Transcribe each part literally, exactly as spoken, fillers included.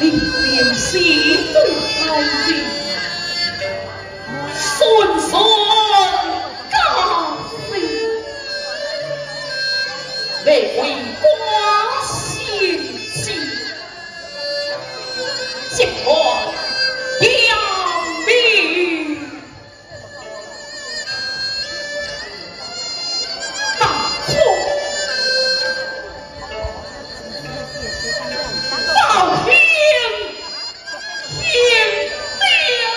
你便是对孩子顺顺家事，为为寡心事，结果扬名大错。报天天亮，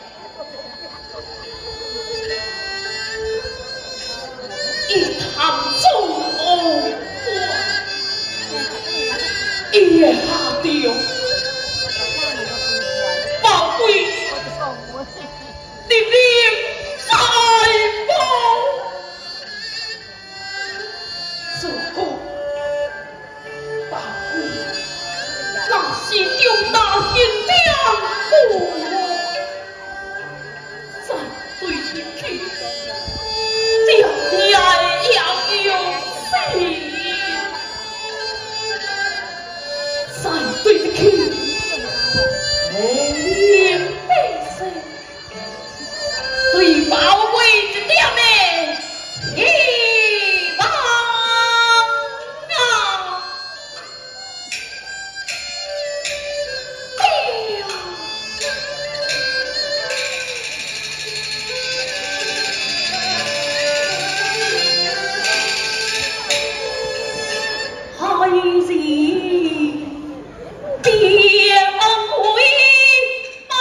一堂中偶也下掉，宝贵的命在报，如果宝贵。那是重大刑将父母，再对得起，爹爹要有死，再对得起，美丽百姓，对宝贵一点的希望啊！孩子别回吧，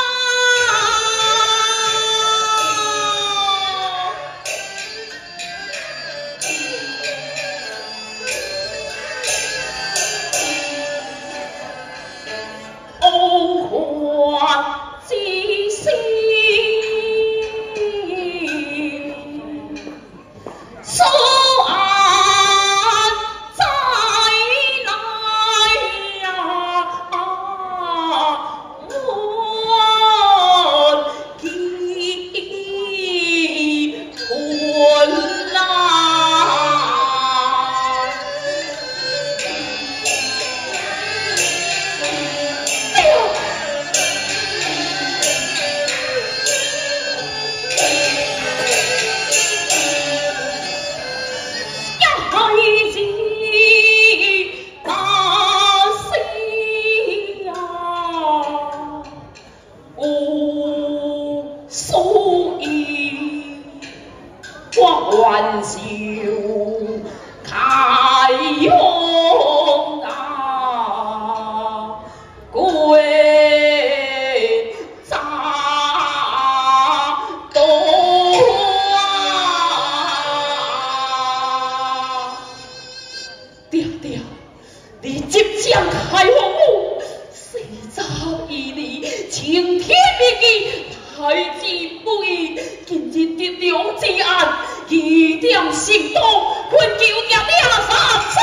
偶还之心，所安在内呀？我记春来。欢笑开勇啊，归家东啊！爹爹，你即将开封府，四十二里晴天灭地，太子不义，今日得良之案。一定行动，困求业了三次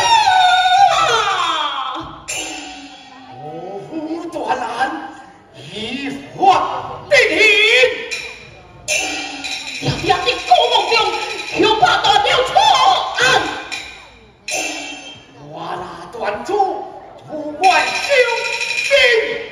啊！ 我府断案，依法定刑。 爹爹的高梦中，恐怕代表错案。 我那断主，不怪小心。